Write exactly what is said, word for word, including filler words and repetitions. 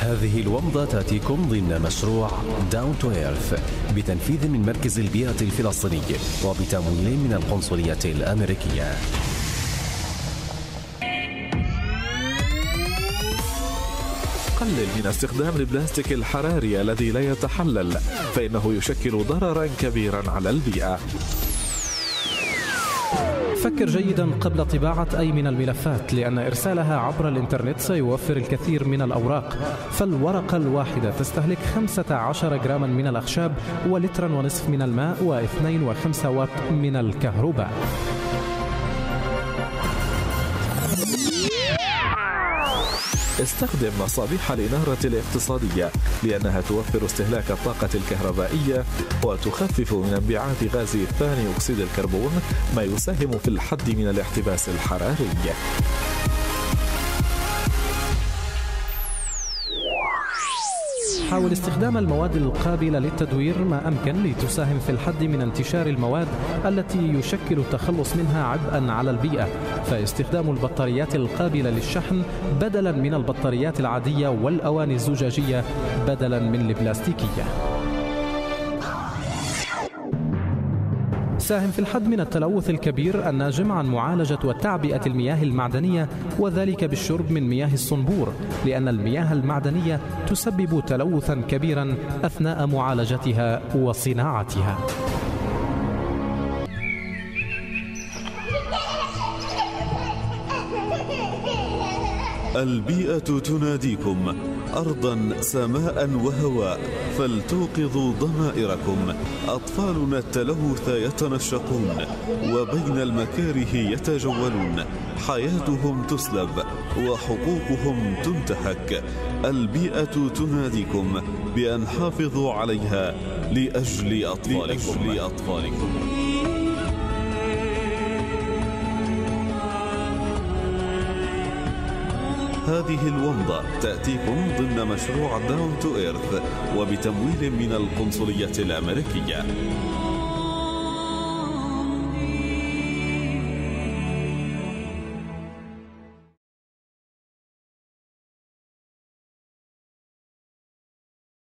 هذه الومضة تأتيكم ضمن مشروع داون تو إيرث بتنفيذ من مركز البيئة الفلسطيني وبتمويل من القنصلية الأمريكية. قلل من استخدام البلاستيك الحراري الذي لا يتحلل فإنه يشكل ضررا كبيرا على البيئة. فكر جيدا قبل طباعة أي من الملفات، لأن إرسالها عبر الإنترنت سيوفر الكثير من الأوراق، فالورقة الواحدة تستهلك خمسة عشر جراما من الأخشاب ولترا ونصف من الماء واثنين وخمسة واط من الكهرباء. استخدم مصابيح الإنارة الاقتصادية لأنها توفر استهلاك الطاقة الكهربائية وتخفف من انبعاث غاز ثاني أكسيد الكربون، ما يساهم في الحد من الاحتباس الحراري. حاول استخدام المواد القابلة للتدوير ما أمكن لتساهم في الحد من انتشار المواد التي يشكل التخلص منها عبئا على البيئة، فاستخدام البطاريات القابلة للشحن بدلا من البطاريات العادية والأواني الزجاجية بدلا من البلاستيكية. ساهم في الحد من التلوث الكبير الناجم عن معالجة وتعبئة المياه المعدنية، وذلك بالشرب من مياه الصنبور، لأن المياه المعدنية تسبب تلوثا كبيرا أثناء معالجتها وصناعتها. البيئة تناديكم، أرضا سماء وهواء، فلتوقظوا ضمائركم. أطفالنا التلوث يتنشقون وبين المكاره يتجولون، حياتهم تسلب وحقوقهم تنتهك. البيئة تناديكم بأن حافظوا عليها لأجل أطفالكم, لأطفالكم. هذه الومضة تأتيكم ضمن مشروع داون تو إيرث وبتمويل من القنصلية الأمريكية.